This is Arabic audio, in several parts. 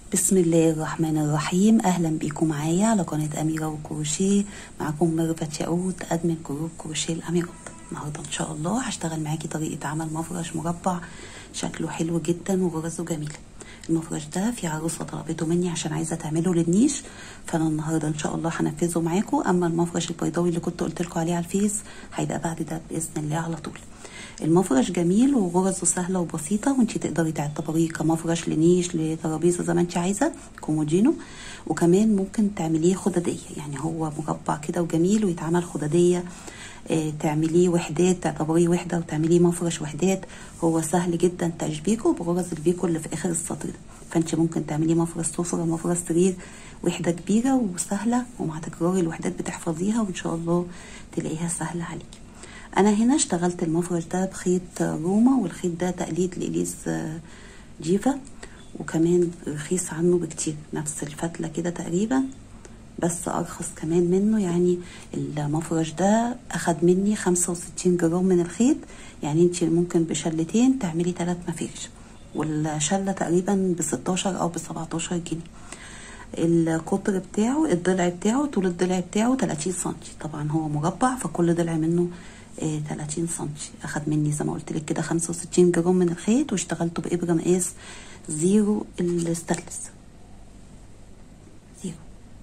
بسم الله الرحمن الرحيم. اهلا بيكم معايا على قناه اميره وكروشيه. معاكم ميرفت ياقوت ادمن جروب كروشيه الاميرات. النهارده ان شاء الله هشتغل معاكي طريقه عمل مفرش مربع شكله حلو جدا وغرزه جميله. المفرش ده في عروسه طلبته مني عشان عايزه تعمله للنيش، فانا النهارده ان شاء الله هنفذه معاكم. اما المفرش البيضاوي اللي كنت قلت لكم عليه على الفيس هيبقى بعد ده باذن الله على طول. المفرش جميل وغرزه سهله وبسيطه، وانتي تقدري تعتبريه كمفرش لنيش لترابيزه زي ما انتي عايزه، كومودينو. وكمان ممكن تعمليه خدديه، يعني هو مربع كده وجميل ويتعمل خدديه. تعمليه وحدات، تعتبريه وحده وتعمليه مفرش وحدات. هو سهل جدا تشبيكه بغرز البيكو اللي في اخر السطر ده. فانت ممكن تعمليه مفرش سفره، مفرش سرير، وحده كبيره وسهله، ومع تكرار الوحدات بتحفظيها وان شاء الله تلاقيها سهله عليكي. انا هنا اشتغلت المفرش ده بخيط روما، والخيط ده تقليد لإليز جيفا، وكمان رخيص عنه بكتير، نفس الفتلة كده تقريبا بس ارخص كمان منه. يعني المفرش ده اخد مني 65 جرام من الخيط، يعني انت ممكن بشلتين تعملي 3 مفارش، والشلة تقريبا ب16 او ب17 جنيه. القطر بتاعه، الضلع بتاعه، طول الضلع بتاعه 30 سنتي. طبعا هو مربع فكل ضلع منه 30 سنتي. اخد مني زي ما قلت لك كده 65 جرام من الخيط، واشتغلته بابره مقاس زيرو الستانلس زيرو.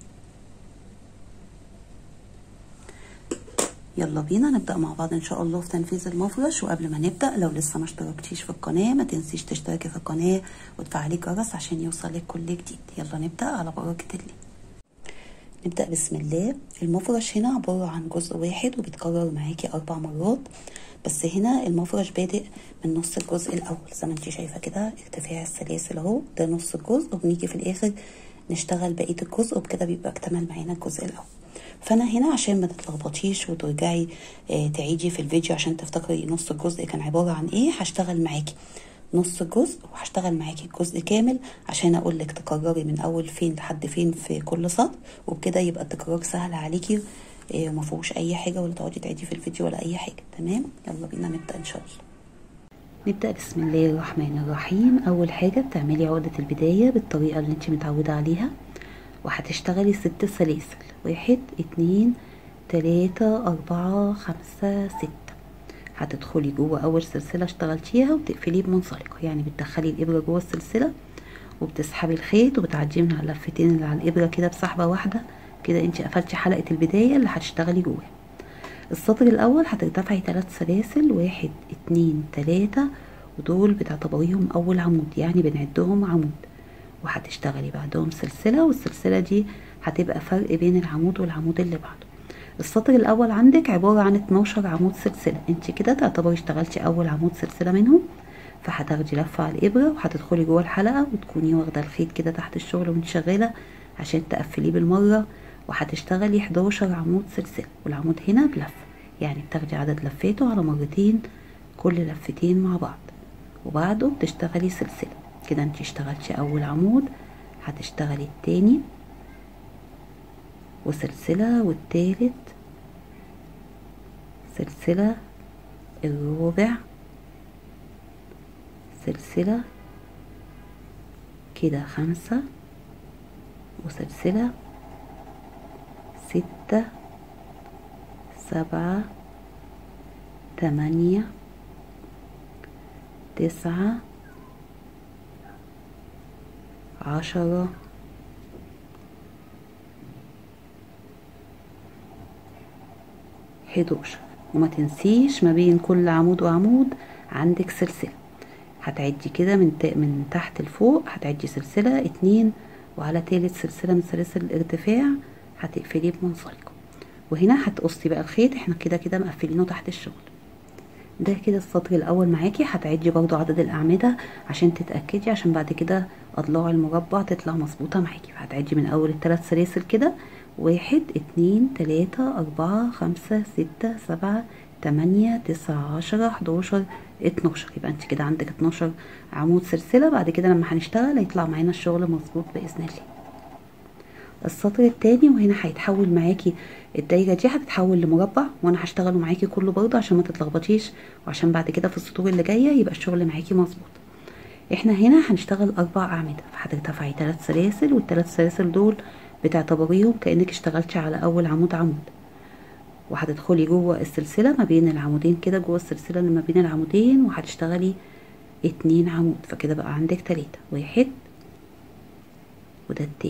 يلا بينا نبدأ مع بعض ان شاء الله في تنفيذ المفرش. وقبل ما نبدأ، لو لسه ما اشتركتيش في القناة ما تنسيش تشتركي في القناة وتفعلي الجرس عشان يوصلك كل جديد. يلا نبدأ على بركة الله. نبدأ بسم الله. المفرش هنا عبارة عن جزء واحد وبيتكرر معاكي 4 مرات، بس هنا المفرش بادئ من نص الجزء الاول زي ما انت شايفة كده، ارتفاع السلاسل اهو ده نص الجزء، وبنيجي في الاخر نشتغل بقية الجزء، وبكده بيبقى اكتمل معانا الجزء الاول. فانا هنا عشان ما تتلخبطيش وترجعي تعيدي في الفيديو عشان تفتكري نص الجزء كان عبارة عن ايه، هشتغل معاكي نص الجزء وهشتغل معاكي الجزء كامل عشان اقول لك تكرري من اول فين لحد فين في كل سطر، وبكده يبقى التكرار سهل عليكي وما فيهوش اي حاجه ولا تقعدي تعيدي في الفيديو ولا اي حاجه. تمام، يلا بينا نبدا ان شاء الله. نبدا بسم الله الرحمن الرحيم. اول حاجه بتعملي عقده البدايه بالطريقه اللي انت متعوده عليها، وهتشتغلي 6 سلاسل، 1 2 3 4 5 6. هتدخلي جوه اول سلسله اشتغلتيها وتقفليه بمنسلقه، يعني بتدخلي الابره جوه السلسله وبتسحبي الخيط وبتعديه من على اللفتين اللي على الابره كده بسحبه واحده كده. انت قفلتي حلقه البدايه اللي هتشتغلي جواها. السطر الاول هترتفعي 3 سلاسل، 1 2 3، ودول بتعتبريهم اول عمود، يعني بنعدهم عمود، وهتشتغلي بعدهم سلسله، والسلسله دي هتبقى فرق بين العمود والعمود اللي بعده. السطر الاول عندك عبارة عن 12 عمود سلسلة، انت كده تعتبري اشتغلتي اول عمود سلسلة منهم. فهتاخدي لفة على الابرة وهتدخلي جوه الحلقة وتكوني واخدة الخيط كده تحت الشغل وانت شغالة عشان تقفليه بالمرة، وهتشتغلي 11 عمود سلسلة، والعمود هنا بلفة، يعني بتاخدي عدد لفاته على مرتين، كل لفتين مع بعض، وبعده بتشتغلي سلسلة. كده انت اشتغلتي اول عمود، هتشتغلي التاني وسلسلة، والتالت سلسلة، الرابع سلسلة، كده 5 وسلسلة، 6 7 8 9 10 11. وما تنسيش ما بين كل عمود وعمود عندك سلسلة. هتعدي كده من تحت لفوق، هتعدي سلسلة 2، وعلى تالت سلسلة من سلاسل الارتفاع هتقفليه بمنسلقة، وهنا هتقصي بقى الخيط. احنا كده كده مقفلينه تحت الشغل ده. كده السطر الاول معاكي. هتعدي برضو عدد الاعمدة عشان تتأكدي، عشان بعد كده اضلاع المربع تطلع مظبوطة معاكي. فهتعدي من اول الثلاث سلاسل كده، 1 2 3 4 5 6 7 8 9 10 11 12. يبقى انت كده عندك 12 عمود سلسلة. بعد كده لما هنشتغل هيطلع معانا الشغل مظبوط بإذن الله. السطر التاني، وهنا هيتحول معاكي الدايره دي هتتحول لمربع، وانا هشتغله معاكي كله برضه عشان ما تتلخبطيش، وعشان بعد كده في السطور اللي جايه يبقى الشغل معاكي مظبوط. احنا هنا هنشتغل 4 اعمدة، فهترتفعي 3 سلاسل، والثلاث سلاسل دول بتعتبريهم كأنك اشتغلتي على اول عمود عمود، وهتدخلي جوه السلسلة ما بين العمودين كده، جوه السلسلة اللي ما بين العمودين، وهتشتغلي 2 عمود، فكده بقى عندك 3، واحد وده التاني.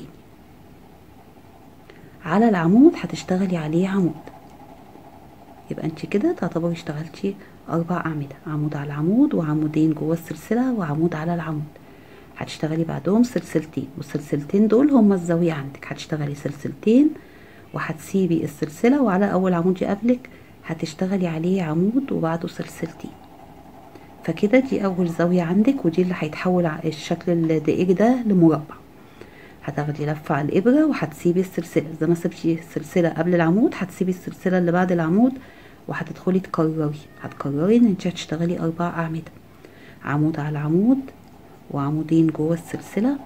على العمود هتشتغلي عليه عمود، يبقى انت كده تعتبري اشتغلتي 4 اعمدة، عمود على العمود وعمودين جوه السلسلة وعمود على العمود. هتشتغلي بعدهم سلسلتين، والسلسلتين دول هما الزاوية عندك، هتشتغلي سلسلتين وهتسيبي السلسلة، وعلى اول عمود يقابلك هتشتغلي عليه عمود وبعده سلسلتين، فكده دي اول زاوية عندك، ودي اللي هيتحول الشكل الدائري ده لمربع. هتاخدي لفة على الابرة وهتسيبي السلسلة زي ما سبتي السلسلة قبل العمود، هتسيبي السلسلة اللي بعد العمود، وهتدخلي هتكرري ان انت هتشتغلي 4 اعمدة، عمود على العمود وعمودين جوه السلسلة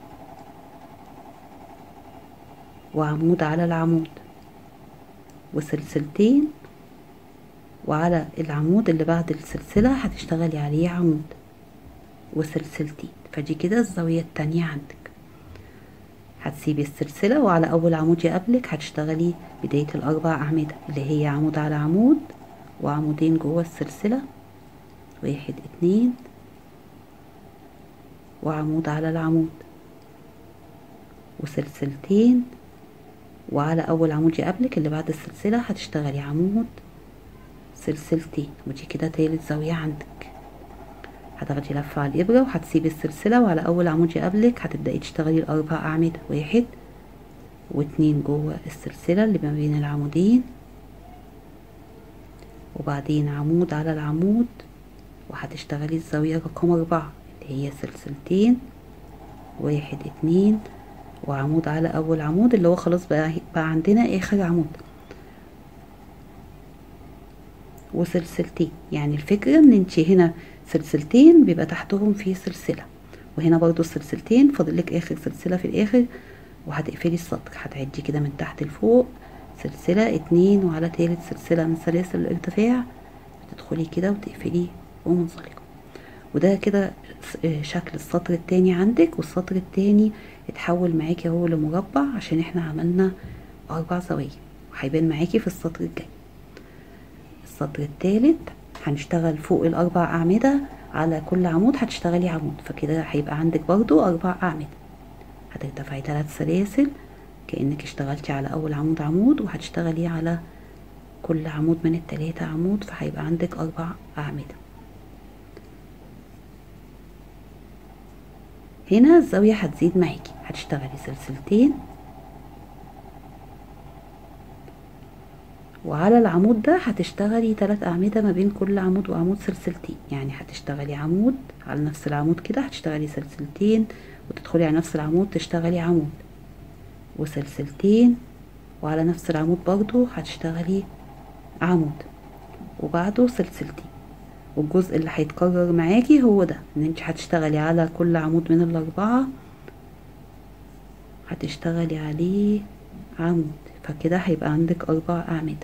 وعمود على العمود وسلسلتين، وعلى العمود اللي بعد السلسلة هتشتغلي عليه عمود وسلسلتين، فدي كده الزاوية التانية عندك. هتسيبي السلسلة وعلى اول عمود يقابلك هتشتغلي بداية ال4 اعمدة اللي هي عمود على عمود وعمودين جوه السلسلة، واحد اتنين، وعمود على العمود وسلسلتين، وعلى اول عمود يقابلك اللي بعد السلسلة هتشتغلي عمود سلسلتين، ودي كده تالت زاوية عندك. هتاخدي لفة على الابرة وهتسيبي السلسلة، وعلى اول عمود يقابلك هتبدأي تشتغلي ال4 اعمدة، واحد واتنين جوه السلسلة اللي ما بين العمودين، وبعدين عمود على العمود، وهتشتغلي الزاوية رقم 4 اللي هي سلسلتين، واحد اتنين، وعمود على اول عمود اللي هو خلاص بقى عندنا اخر عمود، وسلسلتين. يعني الفكرة ان انت هنا سلسلتين بيبقى تحتهم في سلسلة، وهنا برضو السلسلتين فاضلك اخر سلسلة في الاخر، وهتقفلي السطر، هتعدي كده من تحت لفوق سلسلة اتنين، وعلى تالت سلسلة من سلاسل الارتفاع تدخلي كده وتقفلي ومنزلقة. وده كده شكل السطر التاني عندك، والسطر التاني اتحول معاكي اهو لمربع عشان احنا عملنا 4 زوايا، وهيبان معاكي في السطر الجاي. السطر التالت هنشتغل فوق ال4 اعمدة، على كل عمود هتشتغلي عمود، فكده هيبقى عندك برضو 4 اعمدة. هترتفعي 3 سلاسل كأنك اشتغلتي على اول عمود عمود، وهتشتغلي على كل عمود من ال3 عمود، فهيبقى عندك 4 اعمدة. هنا الزاوية هتزيد معاكي، هتشتغلي سلسلتين، وعلى العمود ده هتشتغلي 3 اعمدة ما بين كل عمود وعمود سلسلتين، يعني هتشتغلي عمود على نفس العمود كده هتشتغلي سلسلتين، وتدخلي على نفس العمود تشتغلي عمود وسلسلتين، وعلى نفس العمود برضو هتشتغلي عمود وبعده سلسلتين. والجزء اللي هيتكرر معاكي هو ده، ان انت هتشتغلي على كل عمود من ال4 هتشتغلي عليه عمود، فكده هيبقى عندك 4 اعمدة.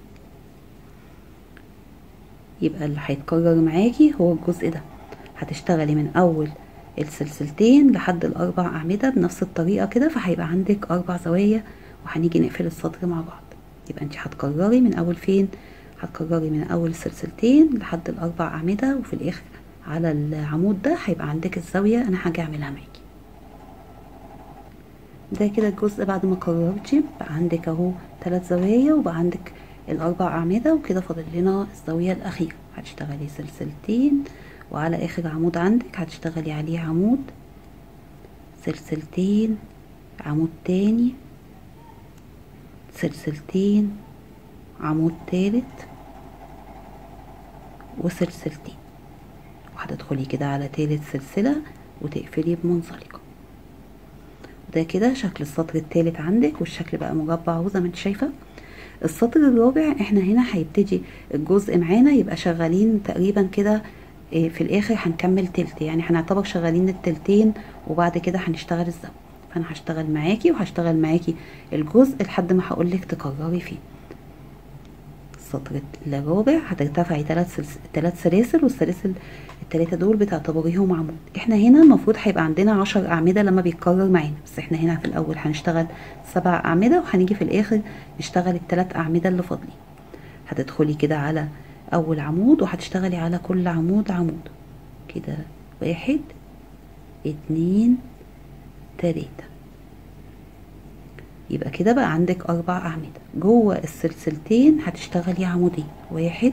يبقى اللي هيتكرر معاكي هو الجزء ده، هتشتغلي من اول السلسلتين لحد ال4 اعمدة بنفس الطريقة كده، فهيبقى عندك 4 زوايا، وهنيجي نقفل السطر مع بعض. يبقى انت هتكرري من اول فين؟ هتكرري من اول السلسلتين لحد ال4 اعمدة، وفي الاخر على العمود ده هيبقى عندك الزاوية انا هاجي اعملها معاكي. ده كده الجزء بعد ما كررتي بقى عندك اهو 3 زوايا، وبقى عندك ال4 اعمدة، وكده فاضل لنا الزاوية الاخيرة. هتشتغلي سلسلتين، وعلى اخر عمود عندك هتشتغلي عليه عمود سلسلتين، عمود تاني سلسلتين، عمود تالت وسلسلتين، وهتدخلي كده على تالت سلسلة وتقفلي بمنزلقة. ده كده شكل السطر التالت عندك، والشكل بقى مربع اهو زي ما انت شايفه. السطر الرابع احنا هنا هيبتدي الجزء معانا يبقى شغالين تقريبا كده، في الاخر هنكمل تلت، يعني هنعتبر شغالين التلتين، وبعد كده هنشتغل الزاوية. فانا هشتغل معاكي وهشتغل معاكي الجزء لحد ما هقولك تكرري فيه. السطر الرابع هترتفعي 3 سلاسل، والسلاسل التلاتة دول بتعتبريهم عمود. احنا هنا المفروض هيبقى عندنا 10 اعمدة لما بيتكرر معانا، بس احنا هنا في الاول هنشتغل 7 اعمدة، وهنيجي في الاخر نشتغل ال3 اعمدة اللي فاضلين. هتدخلي كده على اول عمود وهتشتغلي على كل عمود عمود كده، 1 2 3. يبقى كده بقى عندك 4 اعمدة. جوه السلسلتين هتشتغلي عمودين، 1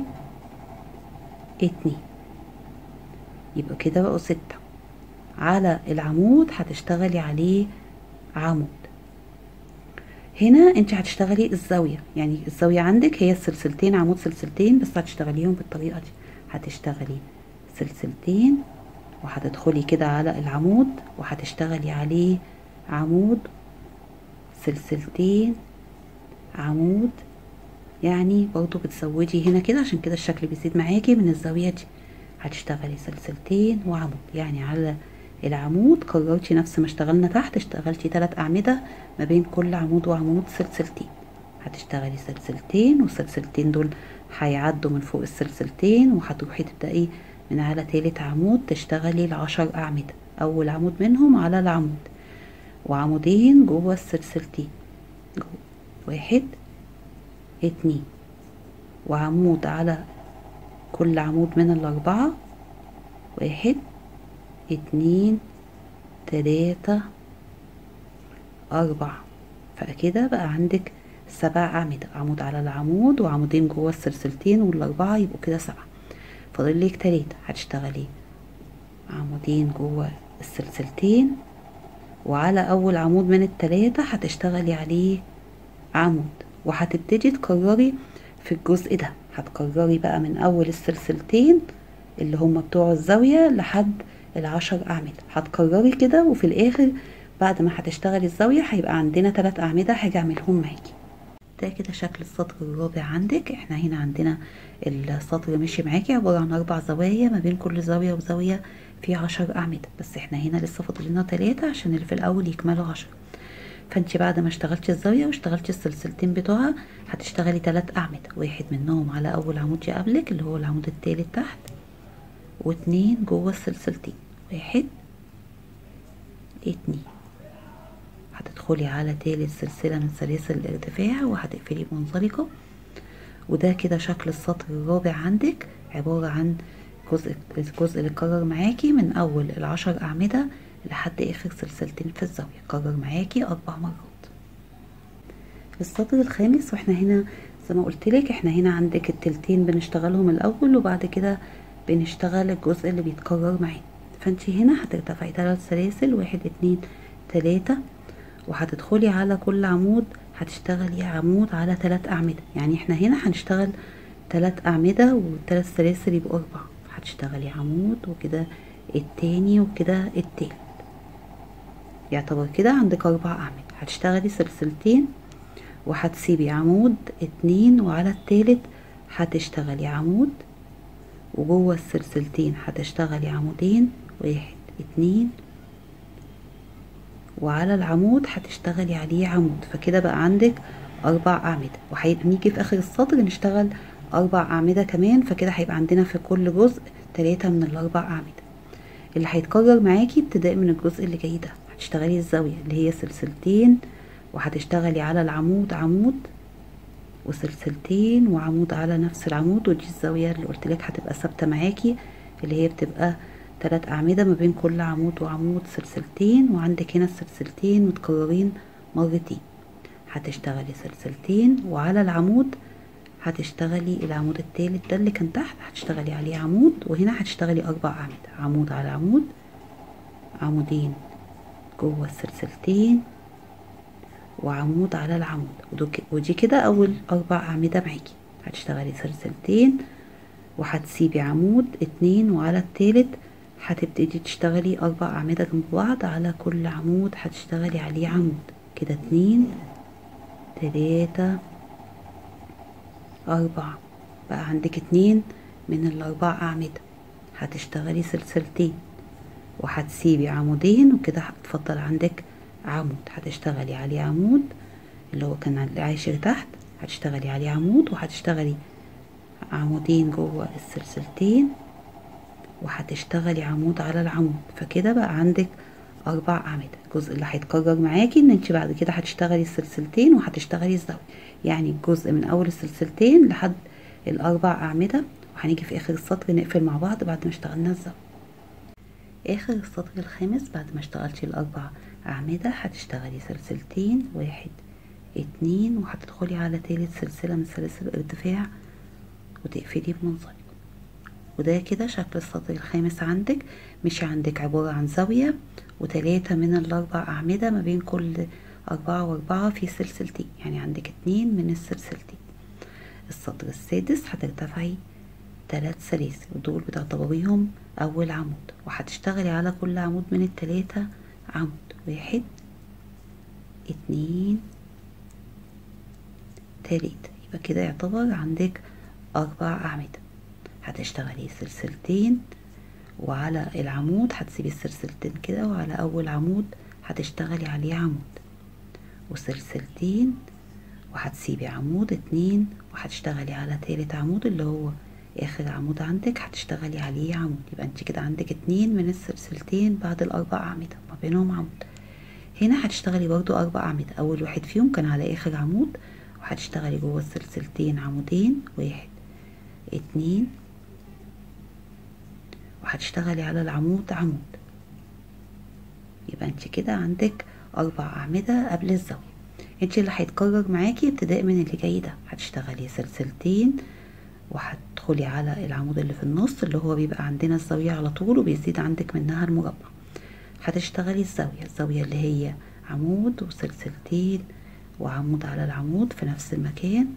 2. يبقى كده بقوا 6. على العمود هتشتغلي عليه عمود. هنا انت هتشتغلي الزاوية، يعني الزاوية عندك هي السلسلتين، عمود سلسلتين، بس هتشتغليهم بالطريقة دي. هتشتغلي سلسلتين وهتدخلي كده على العمود وهتشتغلي عليه عمود، سلسلتين، عمود. يعني برضو بتزودي هنا كده عشان كده الشكل بيزيد معاكي من الزاوية دي. هتشتغلي سلسلتين وعمود، يعني على العمود كررتي نفس ما اشتغلنا تحت، اشتغلتي 3 اعمدة ما بين كل عمود وعمود سلسلتين. هتشتغلي سلسلتين، والسلسلتين دول هيعدوا من فوق السلسلتين، وهتروحي تبدأي من على تالت عمود تشتغلي ال10 اعمدة. اول عمود منهم على العمود، وعمودين جوه السلسلتين، 1 2، وعمود على كل عمود من ال4، 1 2 3 4. فكده بقى عندك 7 أعمدة، عمود على العمود وعمودين جوه السلسلتين، وال4 يبقوا كده 7. فاضلك 3. هتشتغلي عمودين جوه السلسلتين، وعلى أول عمود من ال3 هتشتغلي عليه عمود، وهتبتدي تكرري في الجزء ده. هتكرري بقى من أول السلسلتين اللي هم بتوع الزاوية لحد ال10 أعمدة. هتكرري كده، وفي الآخر بعد ما هتشتغلي الزاوية هيبقى عندنا 3 أعمدة هاجي أعملهم معاكي. ده كده شكل السطر الرابع عندك. احنا هنا عندنا السطر ماشي معاكي عبارة عن 4 زوايا، ما بين كل زاوية وزاوية في 10 أعمدة، بس احنا هنا لسه فاضلنا 3 عشان اللي في الأول يكملوا 10. فانت بعد ما اشتغلتي الزاوية واشتغلتي السلسلتين بتوعها هتشتغلي 3 أعمدة، 1 منهم على أول عمود يقابلك اللي هو العمود التالت تحت، و2 جوه السلسلتين، 1 2. هتدخلي على تالت سلسلة من سلاسل الارتفاع وهتقفلي بمنزلقة. وده كده شكل السطر الرابع عندك، عبارة عن الجزء اللي اتكرر معاكي من أول ال10 أعمدة لحد آخر سلسلتين في الزاوية، كرر معاكي 4 مرات. السطر الخامس، واحنا هنا زي ما قلتلك احنا هنا عندك التلتين بنشتغلهم الأول، وبعد كده بنشتغل الجزء اللي بيتكرر معانا. فانت هنا هترتفعي 3 سلاسل، 1 2 3، وهتدخلي على كل عمود هتشتغلي عمود على 3 أعمدة. يعني احنا هنا هنشتغل 3 أعمدة و3 سلاسل يبقوا 4. هتشتغلي عمود وكده التاني وكده التالت، يعتبر كده عندك 4 أعمدة. هتشتغلي سلسلتين وهتسيبي عمود 2، وعلى التالت هتشتغلي عمود، وجوه السلسلتين هتشتغلي عمودين، 1 2، وعلى العمود هتشتغلي عليه عمود. فكده بقى عندك 4 أعمدة، وهنيجي في آخر السطر نشتغل 4 أعمدة كمان. فكده هيبقى عندنا في كل جزء 3 من ال4 أعمدة. اللي هيتكرر معاكي ابتداء من الجزء اللي جاي ده، هتشتغلي الزاوية اللي هي سلسلتين، وهتشتغلي على العمود عمود وسلسلتين وعمود على نفس العمود. ودي الزاوية اللي قلتلك هتبقى ثابتة معاكي، اللي هي بتبقى 3 أعمدة ما بين كل عمود وعمود سلسلتين، وعندك هنا السلسلتين متكررين مرتين. هتشتغلي سلسلتين، وعلى العمود هتشتغلي العمود التالت ده اللي كان تحت هتشتغلي عليه عمود، وهنا هتشتغلي 4 أعمدة، عمود على عمود، عمودين جوه السلسلتين، وعمود على العمود. ودي كده أول 4 أعمدة معاكي. هتشتغلي سلسلتين وهتسيبي عمود 2، وعلى التالت هتبتدي تشتغلي 4 أعمدة جنب بعض، على كل عمود هتشتغلي عليه عمود. كده 2 3 4. بقى عندك 2 من ال4 أعمدة. هتشتغلي سلسلتين وهتسيبي عمودين، وكده هتفضل عندك عمود هتشتغلي عليه عمود اللي هو كان العاشر تحت، هتشتغلي عليه عمود، وهتشتغلي عمودين جوه السلسلتين وهتشتغلي عمود على العمود، فكده بقى عندك 4 أعمدة. الجزء اللي هيتكرر معاكي ان انت بعد كده هتشتغلي السلسلتين وهتشتغلي الزاوية، يعني الجزء من اول السلسلتين لحد ال4 أعمدة، وهنيجي في اخر السطر نقفل مع بعض بعد ما اشتغلنا الزاوية. اخر السطر الخامس بعد ما اشتغلتي ال4 أعمدة هتشتغلي سلسلتين، 1 2، وهتدخلي على تالت سلسلة من سلاسل الارتفاع وتقفلي بمنزلق. وده كده شكل السطر الخامس عندك. مشي عندك عبارة عن زاوية و3 من ال4 أعمدة ما بين كل 4 و4 في سلسلتين، يعني عندك 2 من السلسلتين. السطر السادس هترتفعي 3 سلاسل ودول بتعتبريهم أول عمود، وهتشتغلي على كل عمود من ال3 عمود، 1 2 3. يبقى كده يعتبر عندك 4 أعمدة. هتشتغلي سلسلتين وعلى العمود هتسيبي السلسلتين كده، وعلى اول عمود هتشتغلي عليه عمود وسلسلتين، وهتسيبي عمود 2 وهتشتغلي على تالت عمود اللي هو اخر عمود عندك هتشتغلي عليه عمود. يبقى انت كده عندك 2 من السلسلتين بعد ال4 أعمدة ما بينهم عمود. هنا هتشتغلي برضو 4 أعمدة، اول واحد فيهم كان على اخر عمود، وهتشتغلي جوه السلسلتين عمودين، 1 2، وهتشتغلي على العمود عمود. يبقى انت كده عندك 4 أعمدة قبل الزاوية. انت اللي هيتكرر معاكي ابتداء من اللي جاي ده، هتشتغلي سلسلتين وهتدخلي على العمود اللي في النص اللي هو بيبقى عندنا الزاوية على طول وبيزيد عندك منها المربع. هتشتغلي الزاوية اللي هي عمود وسلسلتين وعمود على العمود في نفس المكان،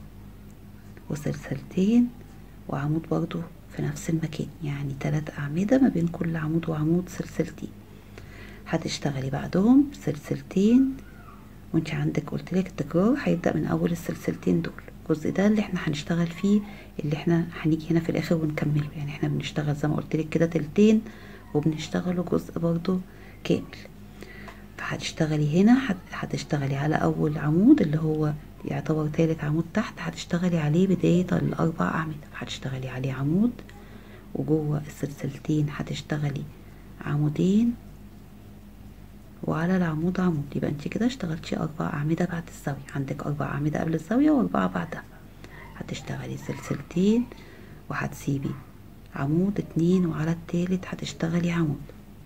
وسلسلتين وعمود برضو في نفس المكان، يعني 3 أعمدة ما بين كل عمود وعمود سلسلتين. هتشتغلي بعدهم سلسلتين، وانت عندك قلتلك التكرار هيبدأ من اول السلسلتين دول. الجزء ده اللي احنا هنشتغل فيه، اللي احنا هنيجي هنا في الاخر ونكمله، يعني احنا بنشتغل زي ما قلتلك كده تلتين وبنشتغله جزء برضو كامل. فهتشتغلي هنا هتشتغلي على اول عمود اللي هو يعتبر تالت عمود تحت، هتشتغلي عليه بداية ال4 أعمدة، هتشتغلي عليه عمود، وجوه السلسلتين هتشتغلي عمودين، وعلى العمود عمود. يبقى انت كده اشتغلتي 4 أعمدة بعد الزاوية، عندك 4 أعمدة قبل الزاوية و4 بعدها. هتشتغلي سلسلتين وهتسيبي عمود 2، وعلى التالت هتشتغلي عمود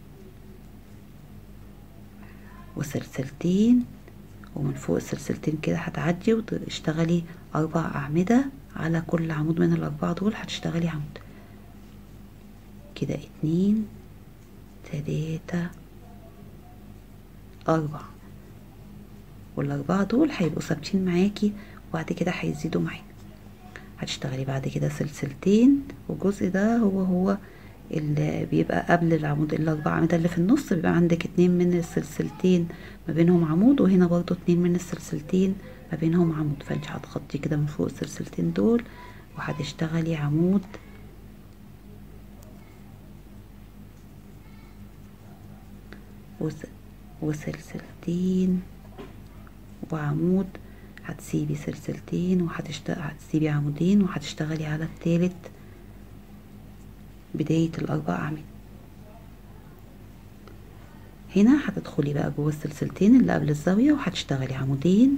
وسلسلتين، ومن فوق السلسلتين كده هتعدي وتشتغلي 4 أعمدة على كل عمود من ال4 دول هتشتغلي عمود كده، 2 3 4. وال4 دول هيبقوا ثابتين معاكي وبعد كده هيزيدوا معاكي. هتشتغلي بعد كده سلسلتين، والجزء ده هو اللي بيبقى قبل العمود ال4 أعمدة اللي في النص، بيبقى عندك 2 من السلسلتين ما بينهم عمود، وهنا برضو 2 من السلسلتين ما بينهم عمود. فانت هتخطي كده من فوق السلسلتين دول وهتشتغلي عمود وسلسلتين وعمود. هتسيبي سلسلتين هتسيبي عمودين وهتشتغلي على التالت بداية ال4 أعمدة. هنا هتدخلي بقى جوه السلسلتين اللي قبل الزاوية وهتشتغلي عمودين،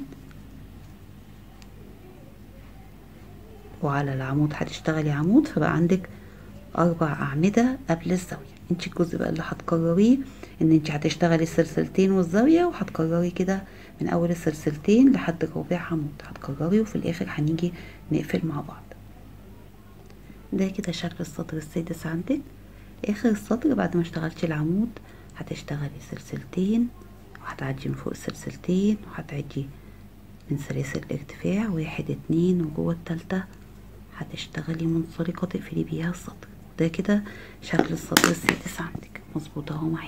وعلى العمود هتشتغلي عمود، فبقى عندك 4 أعمدة قبل الزاوية. انت الجزء بقى اللي هتكرريه ان انت هتشتغلي السلسلتين والزاوية، وهتكرري كده من اول السلسلتين لحد ربع عمود هتكرري، وفي الاخر هنيجي نقفل مع بعض. ده كده شكل السطر السادس عندك. اخر السطر بعد ما اشتغلتي العمود هتشتغلي سلسلتين وهتعدي من فوق السلسلتين وهتعدي من سلاسل الارتفاع 1 2، وجوه التالتة هتشتغلي منزلقة تقفلي بيها السطر. ده كده شكل السطر السادس عندك مظبوط اهو معانا.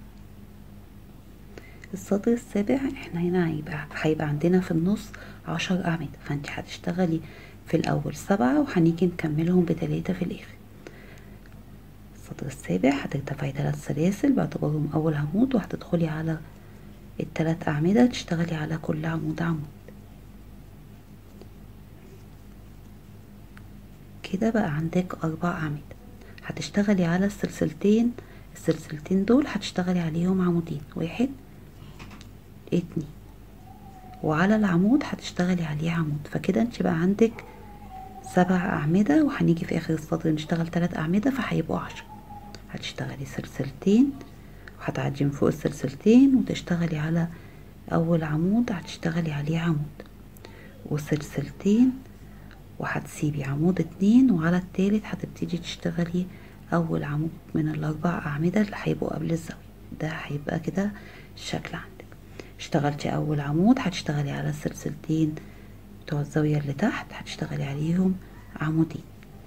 السطر السابع احنا هنا هيبقى عندنا في النص 10 أعمدة، فانت هتشتغلي في الاول 7 وهنيجي نكملهم ب3 في الاخر. السطر السابع هترتفعي 3 سلاسل باعتبارهم اول عمود، وهتدخلي على ال3 أعمدة تشتغلي على كل عمود عمود. كده بقى عندك 4 أعمدة. هتشتغلي على السلسلتين دول هتشتغلي عليهم عمودين، 1 2، وعلى العمود هتشتغلي عليه عمود. فكده انت بقى عندك 7 أعمدة، وهنيجي في آخر السطر نشتغل 3 أعمدة فهيبقوا 10. هتشتغلي سلسلتين وهتعدي من فوق السلسلتين وتشتغلي على أول عمود هتشتغلي عليه عمود وسلسلتين، وهتسيبي عمود 2، وعلى التالت هتبتدي تشتغلي أول عمود من ال4 أعمدة اللي هيبقوا قبل الزاوية. ده هيبقى كده الشكل عندك. اشتغلتي أول عمود هتشتغلي على السلسلتين بتوع الزاوية اللي تحت، هتشتغلي عليهم عمودين،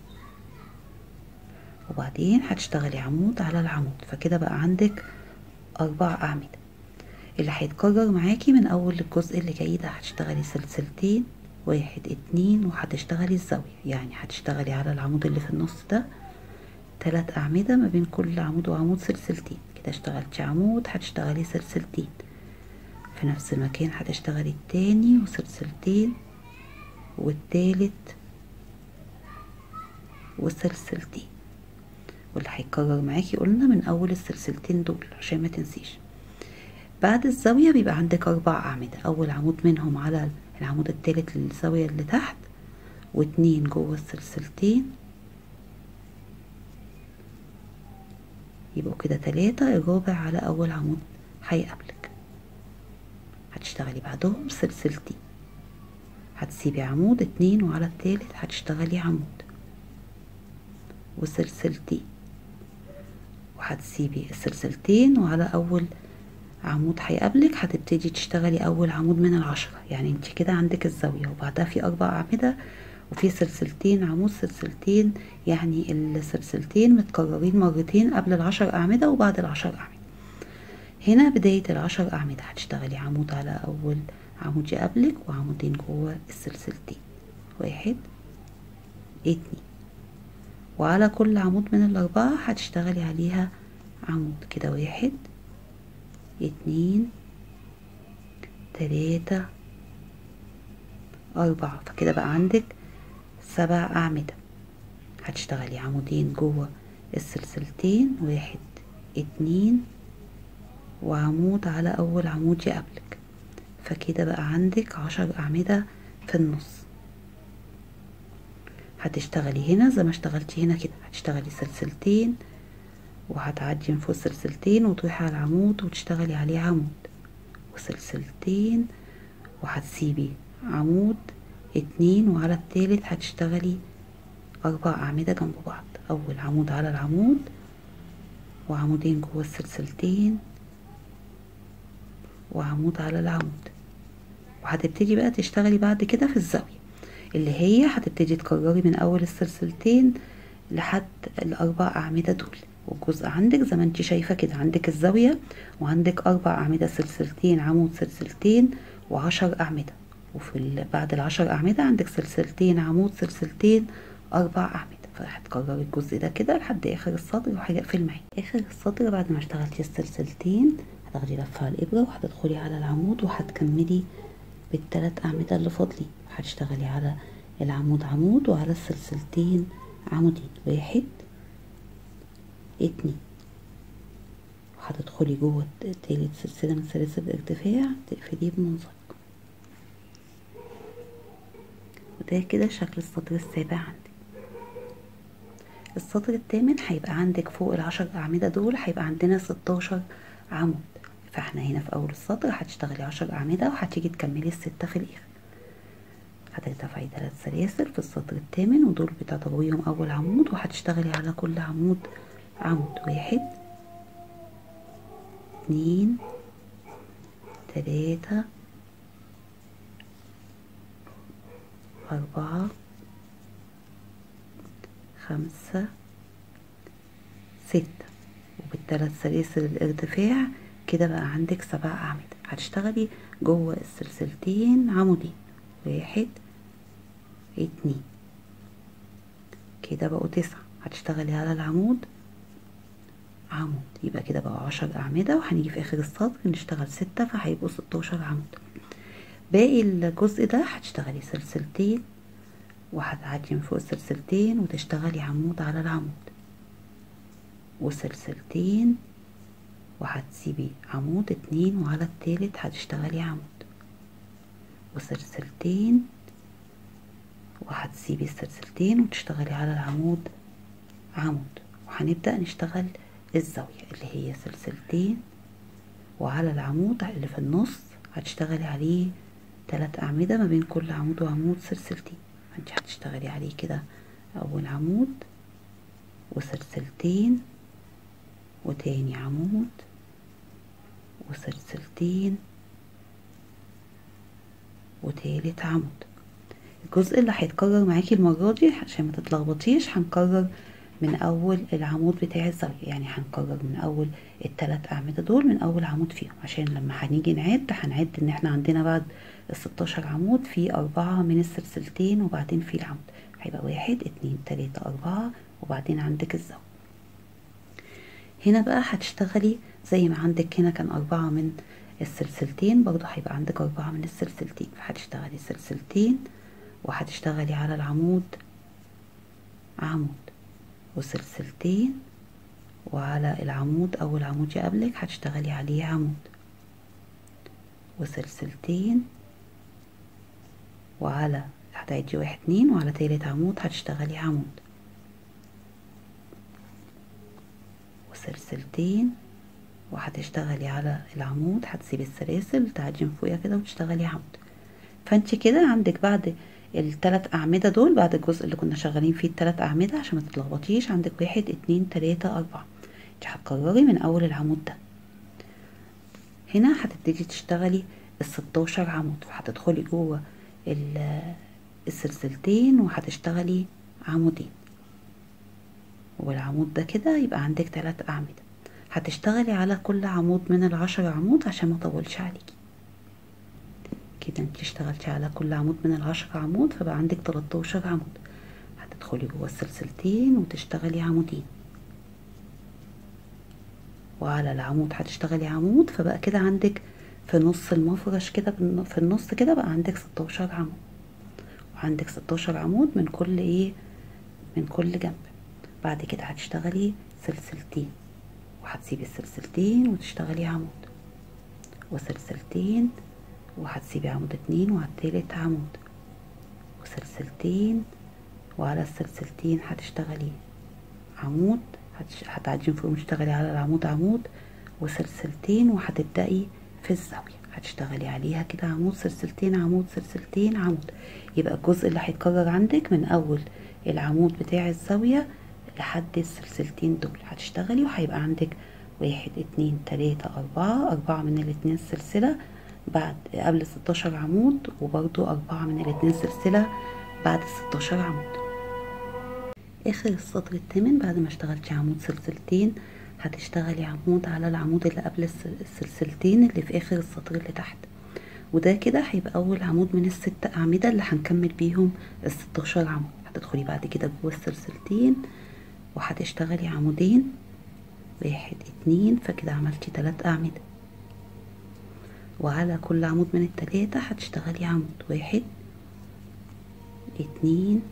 وبعدين هتشتغلي عمود على العمود. فكده بقى عندك 4 أعمدة. اللي هيتكرر معاكي من أول الجزء اللي جاي ده هتشتغلي سلسلتين 1 2، وهتشتغلي الزاوية، يعني هتشتغلي على العمود اللي في النص ده 3 أعمدة ما بين كل عمود وعمود سلسلتين. كده اشتغلتي عمود هتشتغلي سلسلتين في نفس المكان، هتشتغلي التاني وسلسلتين والتالت وسلسلتين. واللي هيتكرر معاكي قلنا من أول السلسلتين دول عشان ما تنسيش. بعد الزاوية بيبقى عندك 4 أعمدة، أول عمود منهم على العمود التالت للزاوية اللي تحت، و2 جوه السلسلتين، يبقوا كده 3. الرابع على أول عمود هيقابلك. هتشتغلي بعدهم سلسلتين، هتسيبي عمود 2، وعلى التالت هتشتغلي عمود وسلسلتين، وهتسيبي السلسلتين، وعلى أول عمود هيقابلك هتبتدي تشتغلي أول عمود من ال10. يعني انت كده عندك الزاوية وبعدها في 4 أعمدة وفي سلسلتين عمود سلسلتين، يعني السلسلتين متكررين مرتين قبل ال10 أعمدة وبعد ال10 أعمدة. هنا بداية ال10 أعمدة هتشتغلي عمود على أول عمود يقابلك وعمودين جوه السلسلتين، 1 2، وعلى كل عمود من ال4 هتشتغلي عليها عمود. كده 1 2 3 4. فكده بقى عندك 7 أعمدة. هتشتغلي عمودين جوه السلسلتين، 1 2، وعمود على أول عمود يقابلك. فكده بقى عندك 10 أعمدة في النص. هتشتغلي هنا زي ما اشتغلتي هنا كده، هتشتغلي سلسلتين وهتعدي من فوق السلسلتين وتروحي على العمود وتشتغلي عليه عمود وسلسلتين، وهتسيبي عمود 2، وعلى التالت هتشتغلي 4 أعمدة جنب بعض. أول عمود على العمود وعمودين جوه السلسلتين وعمود على العمود. وهتبتدي بقى تشتغلي بعد كده في الزاوية اللي هي هتبتدي تكرري من أول السلسلتين لحد ال4 أعمدة دول. والجزء عندك زي ما انت شايفة كده، عندك الزاوية وعندك 4 أعمدة سلسلتين عمود سلسلتين و10 أعمدة، وفي بعد ال10 أعمدة عندك سلسلتين عمود سلسلتين 4 أعمدة. فهتكرري الجزء ده كده لحد آخر السطر وهيقفل معاكي. آخر السطر بعد ما اشتغلتي السلسلتين هتاخدي لفة على الإبرة وهتدخلي على العمود وهتكملي بال3 أعمدة اللي فاضلين. هتشتغلي على العمود عمود وعلى السلسلتين عمودين، 1 2، وهتدخلي جوه تالت سلسلة من سلاسل الارتفاع تقفليه بمنزلق. وده كده شكل السطر السابع عندك. السطر الثامن هيبقى عندك فوق ال10 أعمدة دول هيبقى عندنا 16 عمود. فاحنا هنا في أول السطر هتشتغلي 10 أعمدة وهتيجي تكملي ال6 في الآخر. هترتفعي 3 سلاسل في السطر الثامن ودول بتعتبريهم أول عمود، وهتشتغلي على كل عمود عمود، 1 2 3 4 5 6. وبال3 سلاسل الارتفاع كده بقى عندك 7 أعمدة. هتشتغلي جوه السلسلتين عمودين، 1 2، كده بقوا 9. هتشتغلي على العمود عمود، يبقى كده بقوا 10 أعمدة. وهنيجي في آخر السطر نشتغل 6 فهيبقوا 16 عمود. باقي الجزء ده هتشتغلي سلسلتين وهتعدي من فوق السلسلتين وتشتغلي عمود على العمود، وسلسلتين، وهتسيبي عمود 2 وعلى التالت هتشتغلي عمود، وسلسلتين، وهتسيبي السلسلتين وتشتغلي على العمود عمود. وهنبدأ نشتغل الزاوية اللي هي سلسلتين، وعلى العمود اللي في النص هتشتغلي عليه 3 أعمدة ما بين كل عمود وعمود سلسلتين. فانت هتشتغلي عليه كده أول عمود وسلسلتين، وتاني عمود وسلسلتين، وتالت عمود. الجزء اللي هيتكرر معاكي المرة دي عشان ما تتلخبطيش هنكرر من اول العمود بتاع الزاوية، يعني هنكرر من اول ال3 أعمدة دول من اول عمود فيهم، عشان لما هنيجي هنعد ان احنا عندنا بعد ال16 عمود في 4 من السلسلتين وبعدين في العمود، هيبقى 1 2 3 4 وبعدين عندك الزاوية. هنا بقى هتشتغلي زي ما عندك هنا كان 4 من السلسلتين، برضو هيبقى عندك 4 من السلسلتين، فهتشتغلي سلسلتين وهتشتغلي على العمود عمود، وسلسلتين، وعلى العمود اول عمود يقابلك هتشتغلي عليه عمود، وسلسلتين، وعلى هتعدي 1 2 وعلى تالت عمود هتشتغلي عمود، وسلسلتين، وهتشتغلي على العمود هتسيبي السلاسل تعدي من فوقيها كده وتشتغلي عمود. فانت كده عندك بعد ال3 أعمدة دول، بعد الجزء اللي كنا شغالين فيه ال3 أعمدة عشان ما تتلخبطيش، عندك 1 2 3 4. انت هتكرري من اول العمود ده. هنا هتبتدي تشتغلي ال16 عمود، فهتدخلي جوه السلسلتين وهتشتغلي عمودين، والعمود ده كده يبقى عندك 3 أعمدة. هتشتغلي على كل عمود من ال10 عمود عشان ما اطولش عليكي. كده انت اشتغلتي على كل عمود من ال10 عمود فبقى عندك 13 عمود. هتدخلي جوه السلسلتين وتشتغلي عمودين، وعلى العمود هتشتغلي عمود، فبقى كده عندك في نص المفرش كده في النص كده بقى عندك 16 عمود، وعندك 16 عمود من كل من كل جنب. بعد كده هتشتغلي سلسلتين وهتسيبي السلسلتين وتشتغلي عمود، وسلسلتين، وهتسيبي عمود 2 وعلى التالت عمود، وسلسلتين، وعلى السلسلتين هتشتغلي عمود، هتعدي فوق تشتغلي على العمود عمود وسلسلتين، وهتبدأي في الزاوية هتشتغلي عليها كده عمود سلسلتين عمود سلسلتين عمود. يبقى الجزء اللي هيتكرر عندك من اول العمود بتاع الزاوية لحد السلسلتين دول هتشتغلي، وهيبقى عندك 1 2 3 4 من الاتنين سلسلة بعد قبل 16 عمود، وبرضو 4 من الاتنين سلسلة بعد 16 عمود. اخر السطر الثامن بعد ما اشتغلتي عمود سلسلتين هتشتغلي عمود على العمود اللي قبل السلسلتين اللي في اخر السطر اللي تحت، وده كده هيبقى اول عمود من ال6 أعمدة اللي هنكمل بيهم ال16 عمود. هتدخلي بعد كده جوه السلسلتين وهتشتغلي عمودين 1 2، فكده عملتي 3 أعمدة، وعلى كل عمود من ال3 هتشتغلي عمود 1 2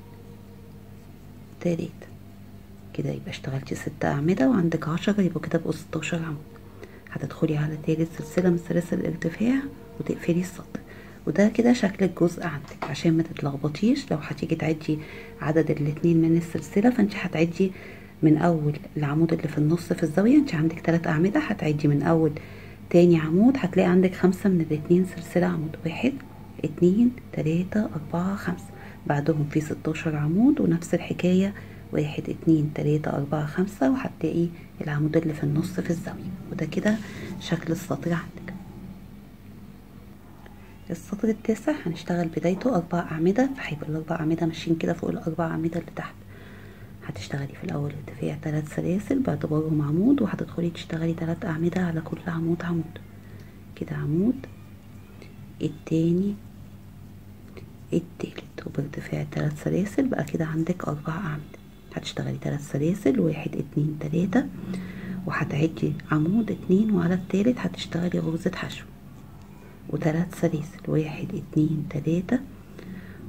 3. كده يبقى اشتغلتي 6 أعمدة وعندك 10، يبقوا كده بقوا 16 عمود. هتدخلي على تالت سلسلة من سلاسل الارتفاع وتقفلي السطر، وده كده شكل الجزء عندك. عشان ما تتلخبطيش لو هتيجي تعدي عدد الاتنين من السلسلة، فانت هتعدي من اول العمود اللي في النص في الزاوية، انت عندك 3 أعمدة، هتعدي من اول تاني عمود هتلاقي عندك 5 من الاتنين سلسلة عمود 1 2 3 4 5، بعدهم في 16 عمود ونفس الحكاية 1 2 3 4 5، وهتلاقي العمود اللي في النص في الزاوية. وده كده شكل السطر عندك. السطر التاسع هنشتغل بدايته 4 أعمدة، فهيبقى ال4 أعمدة ماشيين كده فوق ال4 أعمدة اللي تحت. هتشتغلي في الأول ارتفاع 3 سلاسل باعتبارهم عمود، وهتدخلي تشتغلي 3 أعمدة على كل عمود عمود كده، عمود التاني التالت، وبارتفاع 3 سلاسل بقى كده عندك 4 أعمدة. هتشتغلي 3 سلاسل 1 2 3، وهتعدي عمود 2 وعلى التالت هتشتغلي غرزة حشو و3 سلاسل 1 2 3،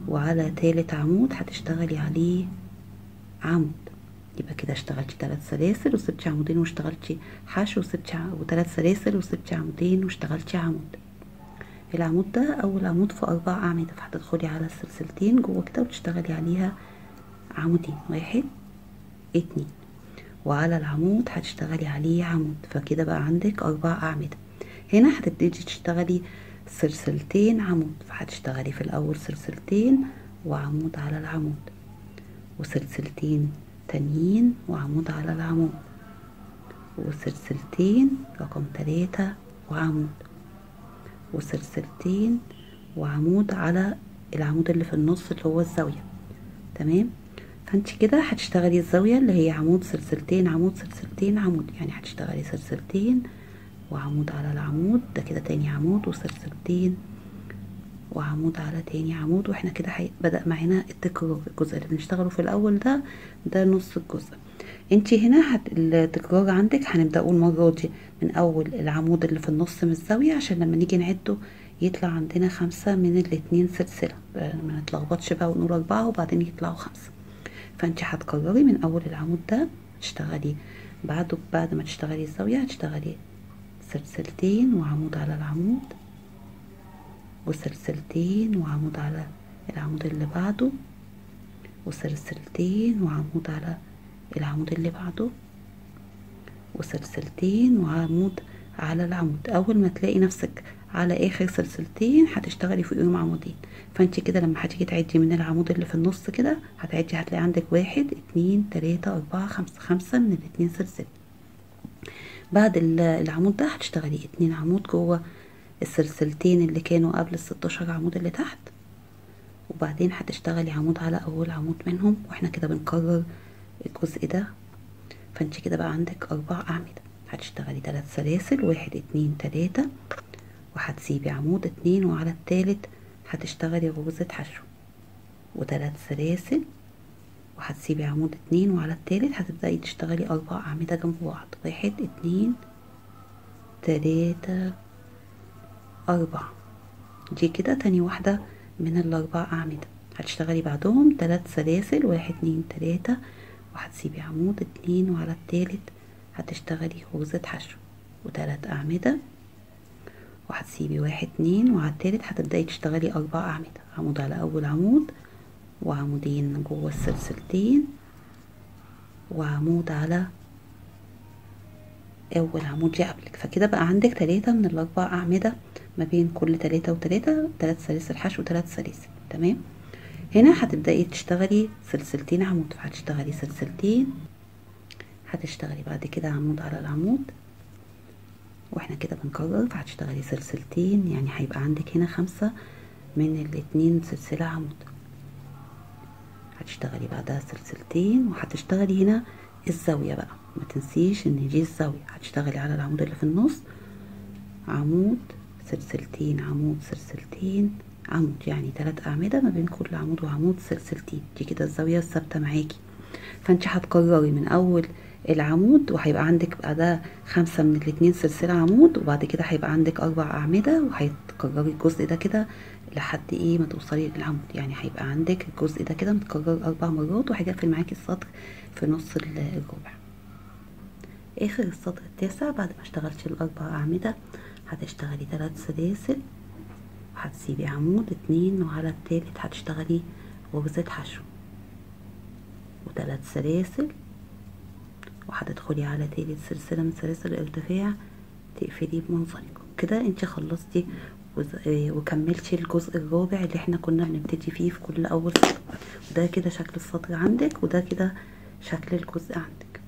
وعلى تالت عمود هتشتغلي عليه عمود. يبقى كده اشتغلتي 3 سلاسل وسبتي عمودين واشتغلتي حشو و3 سلاسل وسبتي عمودين واشتغلتي عمود. العمود ده اول عمود في 4 اعمدة، فهتدخلي على السلسلتين جوه كده وتشتغلي عليها عمودين، 1 2، وعلى العمود هتشتغلي عليه عمود، فكده بقى عندك 4 اعمدة. هنا هتبتدي تشتغلي سلسلتين عمود، فهتشتغلي في الاول سلسلتين وعمود على العمود، وسلسلتين تانيين وعمود على العمود، وسلسلتين رقم 3 وعمود، وسلسلتين وعمود على العمود اللي في النص اللي هو الزاوية. تمام. فانت كده هتشتغلي الزاوية اللي هي عمود سلسلتين عمود سلسلتين عمود، يعني هتشتغلي سلسلتين وعمود على العمود، ده كده تاني عمود، وسلسلتين وعمود على تاني عمود. واحنا كده بدأ معانا التكرار، الجزء اللي بنشتغله في الاول ده نص الجزء. انت هنا التكرار عندك هنبدأه المرة دي من اول العمود اللي في النص من الزاوية، عشان لما نيجي نعده يطلع عندنا 5 من الاتنين سلسلة، ما نتلخبطش بقى ونقول 4 وبعدين يطلعوا 5. فانت هتكرري من اول العمود ده تشتغلي بعد ما تشتغلي الزاوية هتشتغلي سلسلتين وعمود على العمود، وسلسلتين وعمود على العمود اللي بعده، وسلسلتين وعمود على العمود اللي بعده، وسلسلتين وعمود على العمود. اول ما تلاقي نفسك على اخر سلسلتين هتشتغلي فوقيهم عمودين. فانت كده لما هتيجي تعدي من العمود اللي في النص كده هتعدي، هتلاقي عندك 1 2 3 4 5 من الاتنين سلسلة. بعد العمود ده هتشتغلي 2 عمود جوه السلسلتين اللي كانوا قبل ال16 عمود اللي تحت، وبعدين هتشتغلي عمود على اول عمود منهم، واحنا كده بنكرر الجزء ده. فانت كده بقى عندك 4 اعمدة، هتشتغلي 3 سلاسل 1 2 3، وهتسيبي عمود 2، وعلى التالت هتشتغلي غرزة حشو و3 سلاسل، وهتسيبي عمود 2، وعلى التالت هتبدأي تشتغلي 4 اعمدة جنب بعض، 1 2 3 4. دي كده تاني واحدة من ال4 اعمدة. هتشتغلي بعدهم 3 سلاسل 1 2 3، وهتسيبي عمود 2، وعلى التالت هتشتغلي غرزة حشو و3 اعمدة، وهتسيبي 1 2، وعلى التالت هتبدأي تشتغلي 4 اعمدة، عمود على اول عمود، وعمودين جوه السلسلتين، وعمود على اول عمود اللي قبلك. فكده بقى عندك 3 من ال4 اعمدة ما بين كل 3 و3، 3 سلاسل حشو و3 سلاسل. تمام. هنا هتبدأي تشتغلي سلسلتين عمود، فهتشتغلي سلسلتين، هتشتغلي بعد كده عمود على العمود، واحنا كده بنكرر، فهتشتغلي سلسلتين، يعني هيبقى عندك هنا 5 من الاتنين سلسلة عمود. هتشتغلي بعدها سلسلتين، وهتشتغلي هنا الزاوية بقى، ما تنسيش ان دي الزاوية. هتشتغلي على العمود اللي في النص عمود سلسلتين عمود سلسلتين عمود، يعني 3 اعمدة ما بين كل عمود وعمود سلسلتين. دي كده الزاوية الثابتة معاكي. فانت هتكرري من اول العمود، وهيبقى عندك بقى ده 5 من الاتنين سلسلة عمود، وبعد كده هيبقى عندك 4 اعمدة، وهتكرري الجزء ده كده لحد ايه ما توصلي للعمود. يعني هيبقى عندك الجزء ده كده متكرر 4 مرات، وهيقفل معاكي السطر في نص الربع. اخر السطر التاسع بعد ما اشتغلتي ال4 اعمدة هتشتغلي 3 سلاسل، وهتسيبي عمود 2، وعلى التالت هتشتغلي غرزة حشو و3 سلاسل، وهتدخلي على تالت سلسلة من سلاسل الارتفاع تقفلي بمنزلق. كده انت خلصتي وكملتي الجزء الرابع اللي احنا كنا بنبتدي فيه في كل اول سطر. وده كده شكل السطر عندك، وده كده شكل الجزء عندك.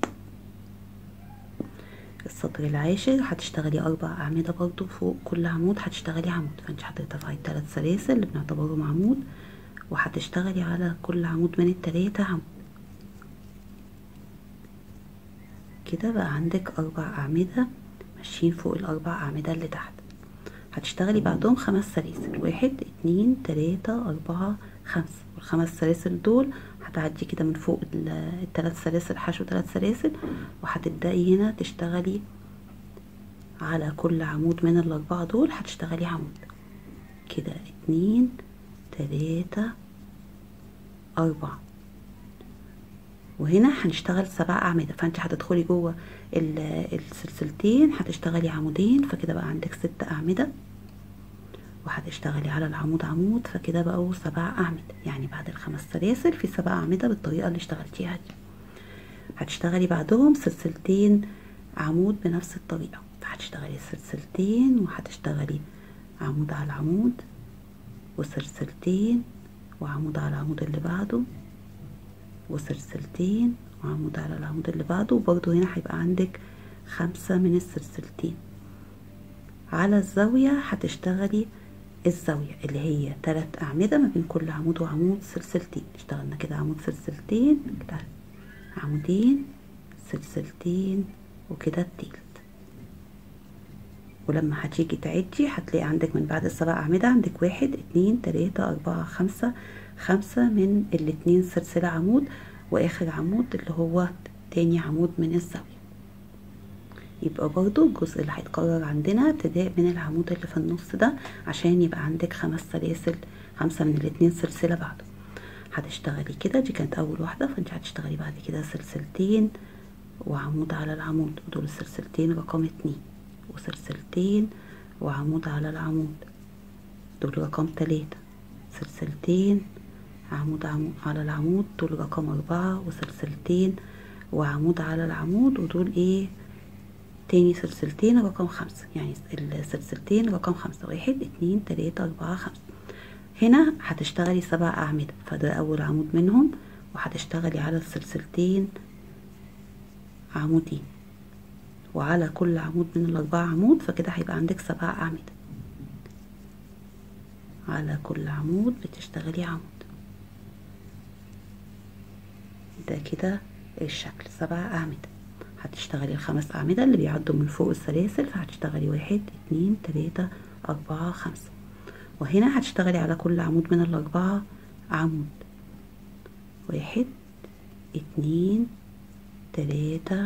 السطر العاشر هتشتغلي 4 اعمدة برضو، فوق كل عمود هتشتغلي عمود، فانت هترتفعي 3 سلاسل اللي بنعتبرهم عمود، وهتشتغلي على كل عمود من ال3 عمود. كده بقى عندك 4 اعمدة ماشيين فوق ال4 اعمدة اللي تحت. هتشتغلي بعدهم 5 سلاسل، 1 2 3 4 5، وال5 سلاسل دول هتعدي كده من فوق ال3 سلاسل حشو 3 سلاسل، وهتبدأي هنا تشتغلي على كل عمود من ال4 دول هتشتغلي عمود. كده 2 3 4. وهنا هنشتغل 7 أعمدة، فانت هتدخلي جوه السلسلتين هتشتغلي عمودين، فكده بقى عندك 6 أعمدة، وهتشتغلي على العمود عمود، فكده بقوا 7 أعمدة. يعني بعد ال5 سلاسل في 7 أعمدة بالطريقة اللي اشتغلتيها دي. هتشتغلي بعدهم سلسلتين عمود بنفس الطريقة، فهتشتغلي سلسلتين وهتشتغلي عمود على العمود، وسلسلتين وعمود على العمود اللي بعده، وسلسلتين وعمود على العمود اللي بعده. وبرضو هنا هيبقى عندك 5 من السلسلتين. على الزاوية هتشتغلي الزاوية اللي هي 3 أعمدة ما بين كل عمود وعمود سلسلتين. اشتغلنا كده عمود سلسلتين كده، عمودين سلسلتين، وكده التالت. ولما هتيجي تعدي هتلاقي عندك من بعد ال7 أعمدة عندك 1 2 3 4 5 5 من الاتنين سلسلة عمود، واخر عمود اللي هو تاني عمود من الزاوية. يبقى برضو الجزء اللي هيتكرر عندنا ابتداء من العمود اللي في النص ده، عشان يبقى عندك 5 سلاسل، 5 من الاتنين سلسلة بعده. هتشتغلي كده، دي كانت اول واحدة، فانت هتشتغلي بعد كده سلسلتين وعمود على العمود، ودول السلسلتين رقم 2، وسلسلتين وعمود على العمود، دول رقم 3، سلسلتين عمود على العمود، دول رقم 4، وسلسلتين وعمود على العمود، ودول ايه تاني سلسلتين رقم 5. يعني السلسلتين رقم 5، 1 2 3 4 5. هنا هتشتغلي 7 أعمدة، فده أول عمود منهم، وهتشتغلي على السلسلتين عمودين، وعلى كل عمود من ال4 عمود، فكده هيبقى عندك 7 أعمدة. على كل عمود بتشتغلي عمود. ده كده الشكل 7 أعمدة. هتشتغلي ال5 أعمدة اللي بيعدوا من فوق السلاسل، فهتشتغلي 1 2 3 4 5. وهنا هتشتغلي على كل عمود من ال4 عمود، 1 2 3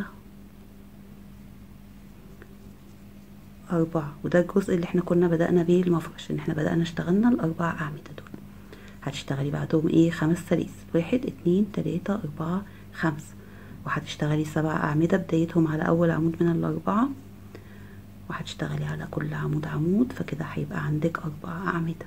4. وده الجزء اللي احنا كنا بدأنا بيه المفرش، ان احنا بدأنا اشتغلنا ال4 أعمدة دول. هتشتغلي بعدهم ايه 5 سلاسل، 1 2 3 4 5. وهتشتغلي 7 أعمدة بدايتهم على أول عمود من ال4، وهتشتغلي على كل عمود عمود، فكده هيبقى عندك 4 أعمدة.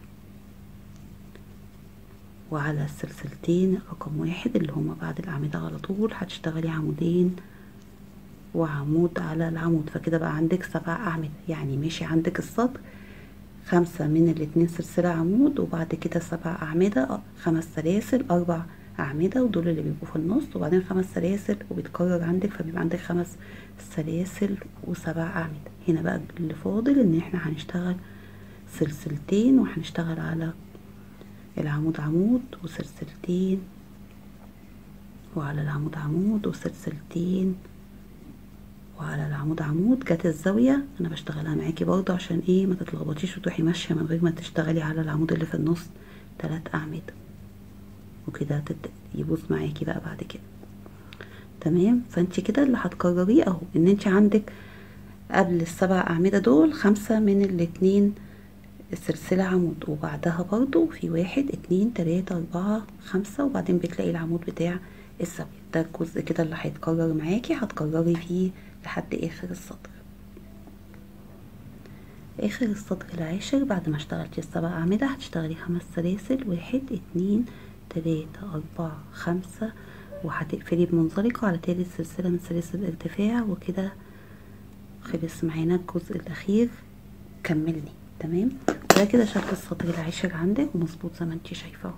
وعلى السلسلتين رقم 1 اللي هما بعد الأعمدة على طول هتشتغلي عمودين وعمود على العمود، فكده بقى عندك 7 أعمدة. يعني ماشي عندك السطر 5 من الاتنين سلسلة عمود، وبعد كده 7 أعمدة، 5 سلاسل، 4 أعمدة، ودول اللي بيبقوا في النص، وبعدين 5 سلاسل، وبيتكرر عندك، فبيبقى عندك 5 سلاسل و7 أعمدة. هنا بقى اللي فاضل ان احنا هنشتغل سلسلتين، وهنشتغل على العمود عمود، وسلسلتين، وعلى العمود عمود، وسلسلتين، وعلى العمود عمود. جت الزاوية انا بشتغلها معاكي برضه عشان ايه ما تتلخبطيش وتروحي ماشية من غير ما تشتغلي على العمود اللي في النص 3 أعمدة، وكده يبوظ معاكي بقى بعد كده. تمام. فانت كده اللي هتكرريه اهو، ان انت عندك قبل ال7 أعمدة دول 5 من الاتنين السلسلة عمود، وبعدها برضو في 1 2 3 4 5، وبعدين بتلاقي العمود بتاع الزاوية. ده الجزء كده اللي هيتكرر معاكي، هتكرري فيه لحد اخر السطر. اخر السطر العاشر بعد ما اشتغلتي ال7 أعمدة هتشتغلي 5 سلاسل، 1 2 3 4 5، وهتقفلي بمنزلقة على تالت سلسلة من سلاسل الارتفاع، وكده خلص معانا الجزء الاخير. كملني. تمام. ده كده شكل السطر العاشر عندك ومظبوط زي ما انتي شايفاه.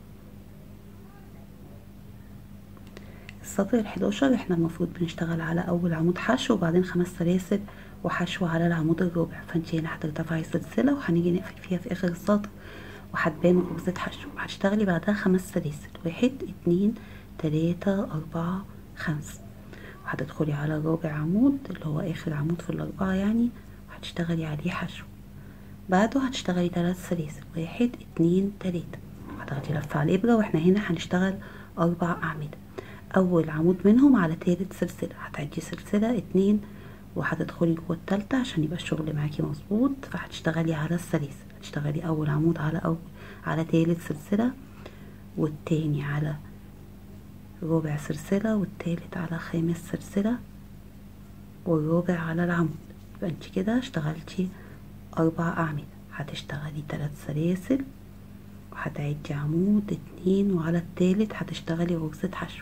السطر ال11 احنا المفروض بنشتغل على اول عمود حشو، وبعدين 5 سلاسل وحشو على العمود الرابع، فانتي هنا هترتفعي سلسله وهنيجي نقفل فيها في اخر السطر، وهتبان غرزة حشو. وهتشتغلي بعدها 5 سلاسل، 1 2 3 4 5، وهتدخلي على رابع عمود اللي هو اخر عمود في ال4 يعني، وهتشتغلي عليه حشو. بعده هتشتغلي 3 سلاسل، 1 2 3، هتاخدي لفة على الإبرة، واحنا هنا هنشتغل 4 أعمدة. أول عمود منهم على تالت سلسلة هتعدي سلسلة 2، وهتدخلي جوه التالتة عشان يبقى الشغل معاكي مظبوط. فهتشتغلي على السلاسل، هتشتغلي أول عمود على تالت سلسلة، والتاني على ربع سلسلة، والتالت على خامس سلسلة، والرابع على العمود. يبقى انت كده اشتغلتي 4 أعمدة. هتشتغلي 3 سلاسل وهتعدي عمود 2، وعلى التالت هتشتغلي غرزة حشو،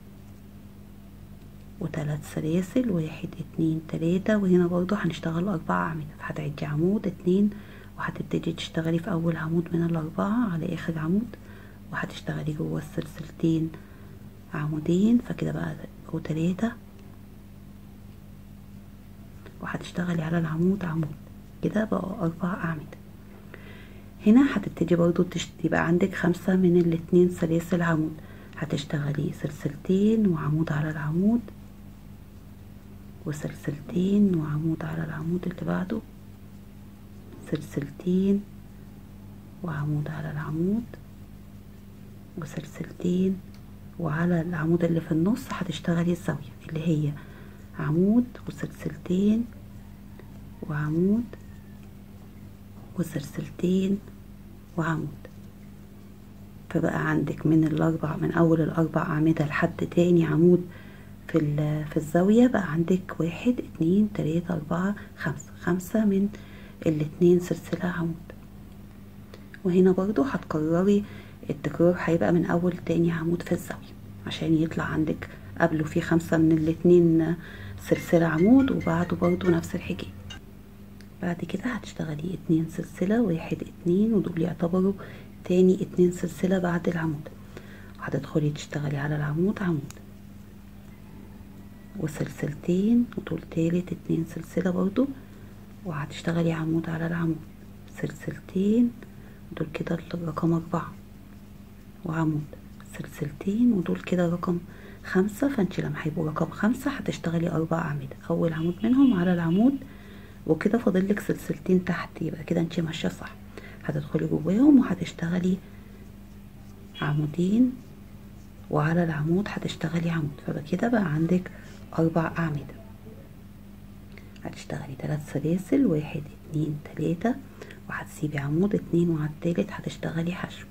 و3 سلاسل 1 2 3، وهنا برضو هنشتغل 4 أعمدة. هتعدي عمود 2 وهتبتدي تشتغلي في أول عمود من الأربعة على آخر عمود، وهتشتغلي جوه السلسلتين عمودين، فكده بقى بقوا 3، وهتشتغلي على العمود عمود، كده بقوا 4 أعمدة. هنا هتبتدي برضو يبقى عندك 5 من الاتنين سلاسل عمود. هتشتغلي سلسلتين وعمود على العمود، وسلسلتين وعمود على العمود اللي بعده، سلسلتين وعمود على العمود، وسلسلتين، وعلى العمود اللي في النص هتشتغلي الزاوية اللي هي عمود وسلسلتين وعمود وسلسلتين وعمود. فبقى عندك من اول الاربع اعمدة لحد تاني عمود في الزاوية بقى عندك 1 2 3 4 5 من الاتنين سلسلة عمود. وهنا برضو هتكرري التكرار، هيبقى من اول تاني عمود في الزاوية عشان يطلع عندك قبله في 5 من الاتنين سلسلة عمود، وبعده برضو نفس الحكاية. بعد كده هتشتغلي 2 سلسلة 1 2، ودول يعتبروا تاني 2 سلسلة بعد العمود. هتدخلي تشتغلي على العمود عمود وسلسلتين، ودول تالت 2 سلسلة برضو، وهتشتغلي عمود على العمود سلسلتين، ودول كده رقم 4 وعمود سلسلتين، ودول كده رقم 5. فانت لما هيبقوا رقم 5 هتشتغلي 4 أعمدة، أول عمود منهم على العمود، وكده فاضلك سلسلتين تحت، يبقى كده انت ماشية صح. هتدخلي جواهم وهتشتغلي عمودين، وعلى العمود هتشتغلي عمود، فبقى كده بقى عندك 4 أعمدة. هتشتغلي 3 سلاسل 1 2 3، وهتسيبي عمود 2، وعلى التالت هتشتغلي حشو،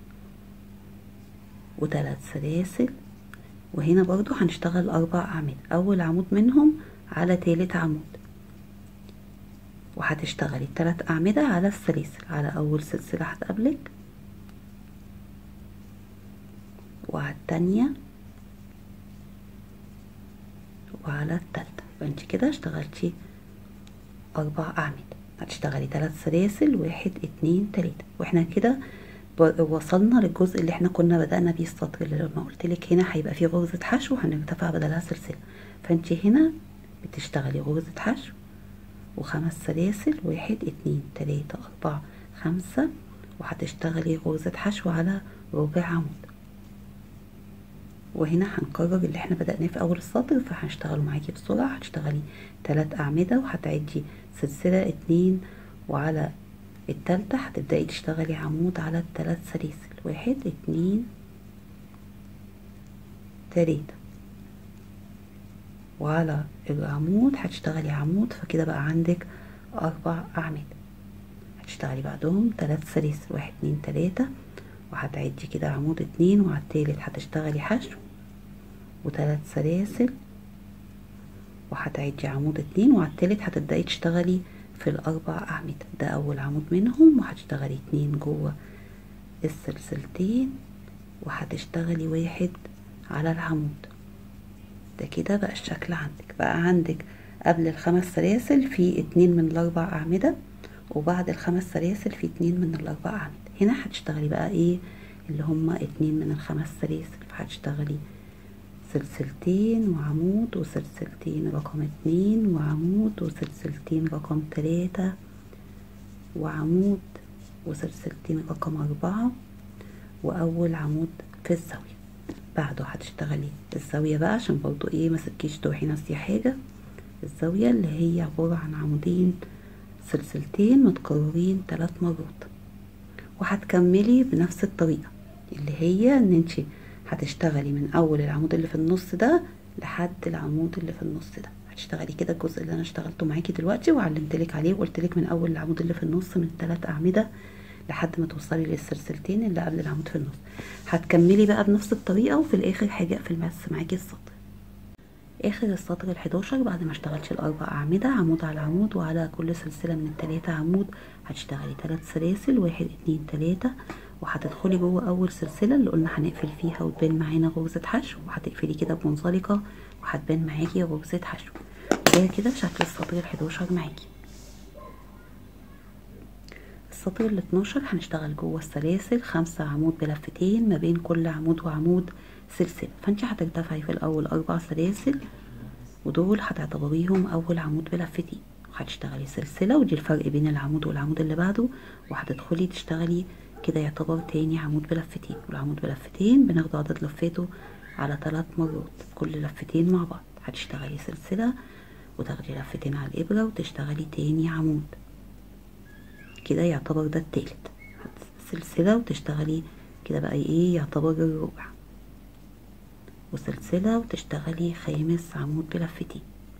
و3 سلاسل، وهنا برضو هنشتغل 4 أعمدة، أول عمود منهم على تالت عمود، وهتشتغلي 3 أعمدة على السلاسل، على أول سلسلة هتقابلك، وعلى التانية، وعلى التالتة. فانت كده اشتغلتي 4 أعمدة. هتشتغلي 3 سلاسل 1 2 3، واحنا كده وصلنا للجزء اللي احنا كنا بدأنا بيه السطر، اللي لما قلتلك هنا هيبقى فيه غرزة حشو هنرتفع بدلها سلسلة. فانت هنا بتشتغلي غرزة حشو و5 سلاسل 1 2 3 4 5، وهتشتغلي غرزة حشو على ربع عمود. وهنا هنكرر اللي احنا بدأناه في اول السطر، فهنشتغلوا معاكي بسرعة. هتشتغلي 3 أعمدة، وهتعدي سلسلة 2، وعلى التالتة هتبدأي تشتغلي عمود على ال3 سلاسل 1 2 3، وعلى العمود هتشتغلي عمود، فكده بقى عندك 4 أعمدة. هتشتغلي بعدهم 3 سلاسل 1 2 3، وهتعدي كده عمود 2، وعلى التالت هتشتغلي حشو و3 سلاسل، وهتعدي عمود 2، وعلى التالت هتبدأي تشتغلي في ال4 أعمدة. ده أول عمود منهم، وهتشتغلي 2 جوه السلسلتين، وهتشتغلي 1 على العمود. ده كده بقى الشكل عندك. بقى عندك قبل ال5 سلاسل في 2 من ال4 أعمدة، وبعد ال5 سلاسل في 2 من ال4 أعمدة. هنا هتشتغلي بقى ايه اللي هما 2 من ال5 سلاسل، فهتشتغلي سلسلتين وعمود وسلسلتين رقم 2 وعمود وسلسلتين رقم 3 وعمود وسلسلتين رقم 4 وأول عمود في الزاوية. بعده هتشتغلي الزاوية بقى عشان برضو ايه مسبكيش تروحي ناسية حاجة. الزاوية اللي هي عبارة عن عمودين سلسلتين متكررين 3 مرات، وهتكملي بنفس الطريقة اللي هي ان انتي هتشتغلي من اول العمود اللي في النص ده لحد العمود اللي في النص ده. هتشتغلي كده الجزء اللي انا اشتغلته معاكي دلوقتي وعلمتلك عليه، وقلتلك من اول العمود اللي في النص من 3 أعمدة لحد ما توصلي للسلسلتين اللي قبل العمود في النص. هتكملي بقى بنفس الطريقة، وفي الاخر هاجي اقفل بس معاكي السطر. اخر السطر ال11 بعد ما اشتغلتش الاربع اعمدة عمود على عمود، وعلى كل سلسلة من التلاتة عمود هتشتغلي 3 سلاسل، 1 2 3، وهتدخلي جوه اول سلسلة اللي قلنا هنقفل فيها وتبان معانا غرزة حشو، وهتقفلي كده بمنزلقة وهتبان معاكي غرزة حشو. ده كده شكل السطر ال11 معاكي. السطر ال12 هنشتغل جوه السلاسل 5 عمود بلفتين، ما بين كل عمود وعمود سلسلة. فانت هترتفعي في الاول 4 سلاسل، ودول هتعتبريهم اول عمود بلفتين، وهتشتغلي سلسلة، ودي الفرق بين العمود والعمود اللي بعده، وهتدخلي تشتغلي كده يعتبر تاني عمود بلفتين. والعمود بلفتين بناخد عدد لفاته على 3 مرات، كل لفتين مع بعض هتشتغلي سلسلة، وتاخدي لفتين على الابرة وتشتغلي تاني عمود. كده يعتبر ده التالت، سلسلة وتشتغلي كده بقى ايه يعتبر الربع، وسلسلة وتشتغلي خامس عمود بلفتين.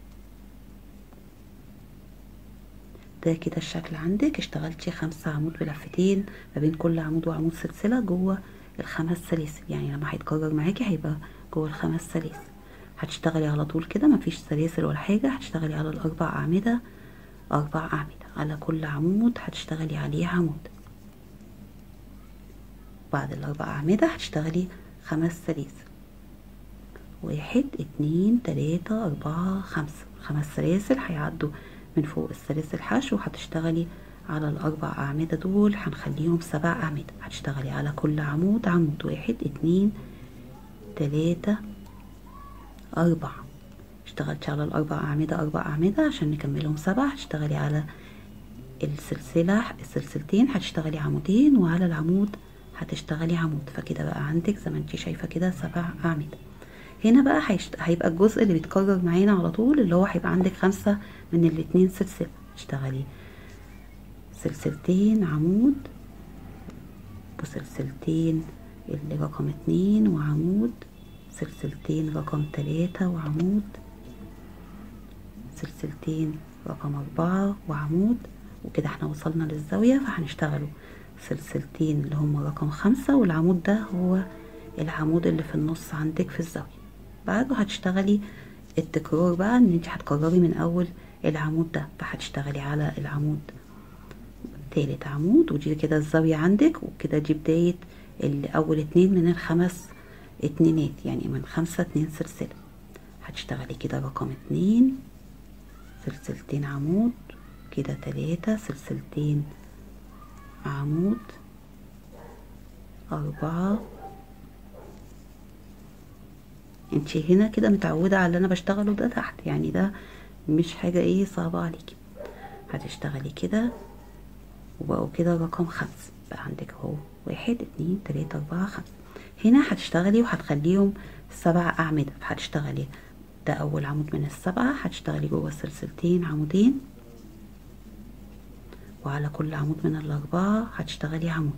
ده كده الشكل عندك. اشتغلتي 5 عمود بلفتين ما بين كل عمود وعمود سلسلة جوه ال5 سلاسل، يعني لما هيتكرر معاكي هيبقى جوه ال5 سلاسل. هتشتغلي على طول كده مفيش سلاسل ولا حاجة، هتشتغلي على الاربع اعمدة، 4 اعمدة على كل عمود هتشتغلي عليه عمود. بعد الاربع اعمدة هتشتغلي 5 سلاسل، 1 2 3 4 5. 5 سلاسل هيعدوا من فوق السلاسل حشو، وهتشتغلي على الاربع اعمدة دول هنخليهم 7 اعمدة. هتشتغلي على كل عمود عمود، 1 2 3 4. اشتغلتي على الاربع اعمدة 4 اعمدة عشان نكملهم 7. هتشتغلي على السلسلتين هتشتغلي عمودين، وعلى العمود هتشتغلي عمود. فكده بقى عندك زي ما انتي شايفة كده 7 اعمدة. هنا بقى هيبقى الجزء اللي بيتكرر معانا على طول، اللي هو هيبقى عندك 5 من الاتنين سلسلة. اشتغلي سلسلتين عمود، وسلسلتين اللي رقم 2 وعمود، سلسلتين رقم 3 وعمود، سلسلتين رقم 4 وعمود. وكده احنا وصلنا للزاوية، فهنشتغلوا سلسلتين اللي هم رقم 5، والعمود ده هو العمود اللي في النص عندك في الزاوية. بعده هتشتغلي التكرار بقى، ان انت هتكرري من اول العمود ده، فهتشتغلي على العمود تالت عمود، ودي كده الزاوية عندك، وكده دي بداية اول 2 من ال5 اتنينات، يعني من 5 2 سلسلة. هتشتغلي كده رقم 2 سلسلتين عمود، كده 3 سلسلتين عمود، 4. انتي هنا كده متعودة على اللي انا بشتغله ده تحت، يعني ده مش حاجة ايه صعبة عليكي. هتشتغلي كده، وبقوا كده رقم 5 بقى عندك اهو، 1 2 3 4 5. هنا هتشتغلي وهتخليهم 7 اعمدة. فهتشتغلي ده اول عمود من ال7، هتشتغلي جوه السلسلتين عمودين، وعلى كل عمود من ال4 هتشتغلي عمود.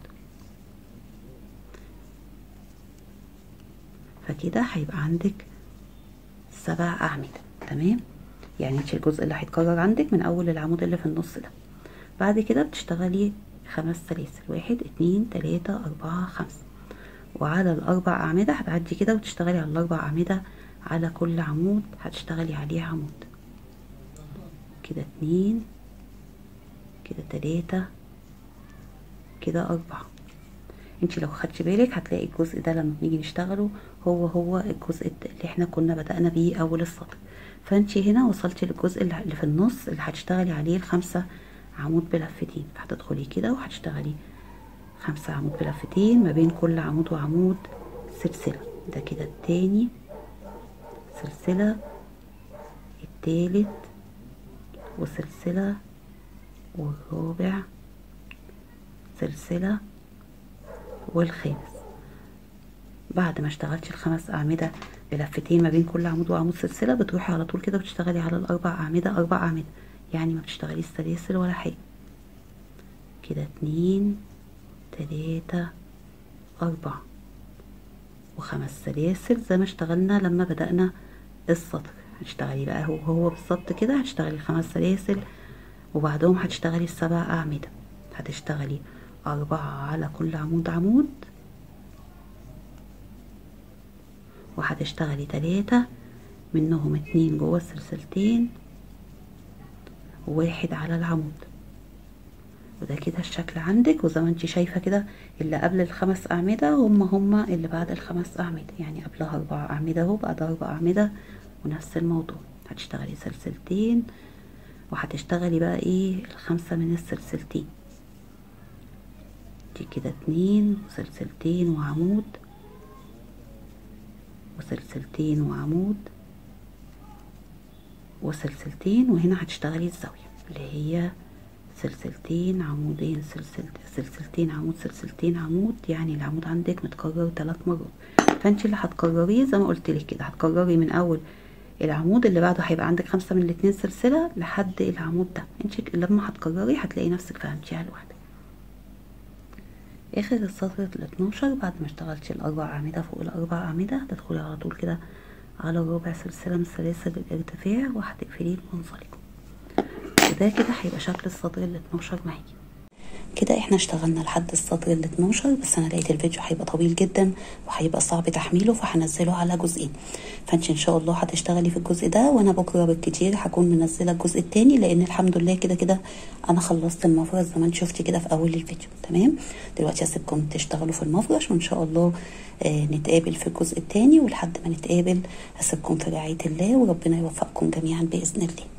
فكده هيبقى عندك 7 اعمدة. تمام، يعني انت الجزء اللي هيتكرر عندك من اول العمود اللي في النص ده. بعد كده بتشتغلي 5 سلاسل، 1 2 3 4 5، وعلى الاربع اعمدة هتعدي كده وتشتغلي على الاربع اعمدة، على كل عمود هتشتغلي عليه عمود. كده 2 كده 3 كده 4. انت لو خدتي بالك هتلاقي الجزء ده لما بنيجي نشتغله هو الجزء اللي احنا كنا بدأنا بيه اول السطر. فانت هنا وصلتي للجزء اللي في النص اللي هتشتغلي عليه ال5 عمود بلفتين. فهتدخلي كده وهتشتغلي 5 عمود بلفتين ما بين كل عمود وعمود سلسلة. ده كده التاني سلسلة، التالت وسلسلة، والرابع سلسلة، والخامس. بعد ما اشتغلتي ال5 اعمدة بلفتين ما بين كل عمود وعمود سلسلة، بتروحي على طول كده بتشتغلي على الاربع اعمدة 4 اعمدة، يعني ما بتشتغليش سلاسل ولا حاجة. كده 2 3 4 و5 سلاسل زي ما اشتغلنا لما بدأنا السطر. هتشتغلي بقى هو بالظبط كده، هتشتغلي 5 سلاسل، وبعدهم هتشتغلي ال7 اعمدة. هتشتغلي 4 على كل عمود عمود، وهتشتغلي 3 منهم 2 جوه السلسلتين و1 على العمود. وده كده الشكل عندك. وزي ما انت شايفه كده اللي قبل ال5 اعمده هما اللي بعد ال5 اعمده، يعني قبلها 4 اعمده اهو، بعدها 4 اعمده، ونفس الموضوع. هتشتغلي سلسلتين وهتشتغلي بقى ايه ال5 من السلسلتين دي كده 2 وسلسلتين وعمود وسلسلتين وعمود وسلسلتين، وهنا هتشتغلي الزاويه اللي هي سلسلتين عمودين سلسلتين عمود سلسلتين عمود، يعني العمود عندك متكرر 3 مرات. فانت اللي هتكرريه زي ما قلت لك كده، هتكرري من اول العمود اللي بعده هيبقى عندك 5 من ال2 سلسله لحد العمود ده. انت لما هتكرري هتلاقي نفسك فهمتيها لوحدك. اخر السطر ال12 بعد ما اشتغلتي ال4 اعمده فوق ال4 اعمده هتدخلي على طول كده على ربع سلسله من سلاسل الارتفاع وهتقفليه بمنزلقه. وده كده هيبقى شكل السطر ال12 معاكي. كده احنا اشتغلنا لحد السطر ال12، بس انا لقيت الفيديو هيبقى طويل جدا وهيبقى صعب تحميله، فهنزله على جزئين. فانت ان شاء الله هتشتغلي في الجزء ده، وانا بكره بالكتير هكون منزله الجزء التاني، لان الحمد لله كده كده انا خلصت المفرش زي ما انت شفتي كده في اول الفيديو. تمام، دلوقتي هسيبكم تشتغلوا في المفرش، وان شاء الله نتقابل في الجزء التاني. ولحد ما نتقابل هسيبكم في رعايه الله، وربنا يوفقكم جميعا باذن الله.